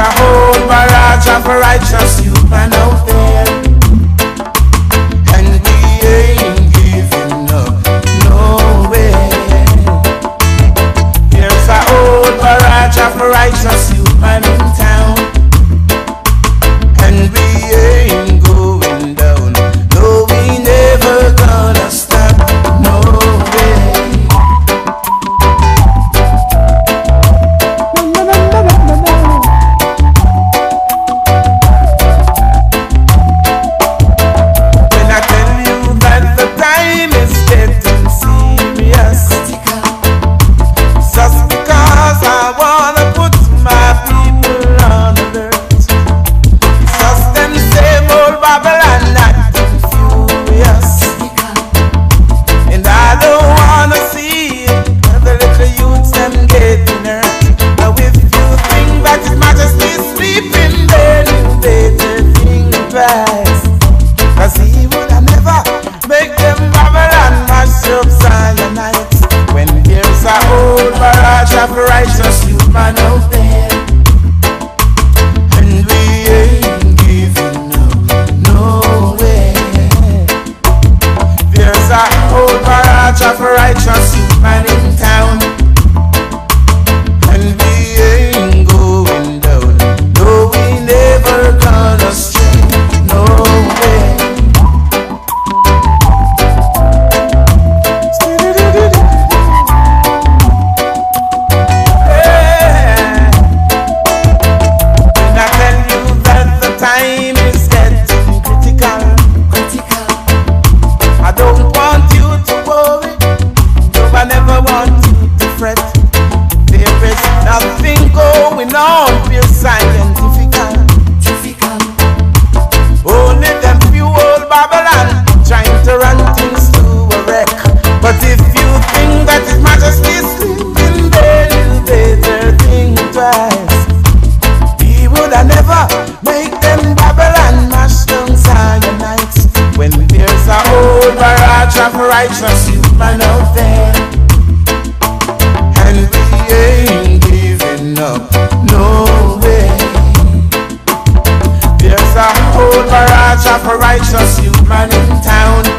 whole barrage of righteous youth man out there, and we ain't giving up nowhere. There's a whole barrage of righteous youth man in town, and we ain't going down. No, we never gonna stop. No way. When I tell you that the time is getting serious, just because I wanna put my people on alert. Just them same old Babylon acting furious, and I don't wanna see the little youths them getting hurt. Now if you think that His Majesty is sleeping, then you better think twice, 'cause He would have never make them Babylon mash up Zionites. When there's a whole barrage of righteous youth man out there, and we ain't giving up no way. There's a whole barrage of righteous youth man in town, and we ain't going down. No, we never gonna stray. No way. Yeah. When I tell you that the time is getting critical, I don't want you to worry. No, I never want you to fret. There is nothing going on pure scientifical. Only them few old Babylon trying to run things to a wreck. But if you think that His Majesty is sleeping, then you better think twice. He would have never make them Babylon mash down Zionites. When there's a whole barrage of righteous youth man out there, and we ain't giving up no way. There's a whole barrage of righteous youth man in town,